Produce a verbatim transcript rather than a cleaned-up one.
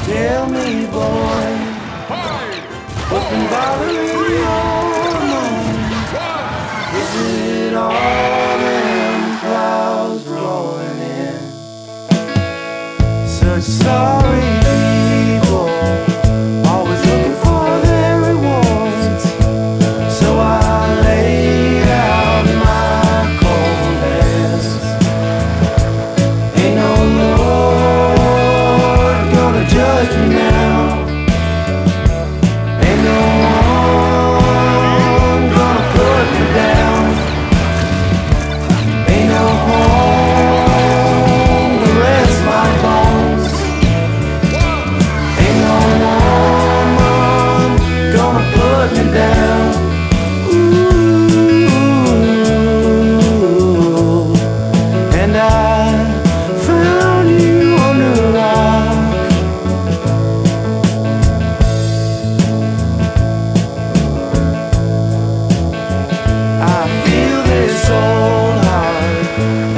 Tell me, boy, what's been bothering your mind? Is it all them clouds rolling in? Such sorry people, always looking for their rewards. So I laid out my coldness. Ain't no Lord gonna judge me now. Ain't no one gonna put me down. Ain't no home to rest my bones. Ain't no woman gonna put me down. Ooh, and I found you under a rock. I feel this old heart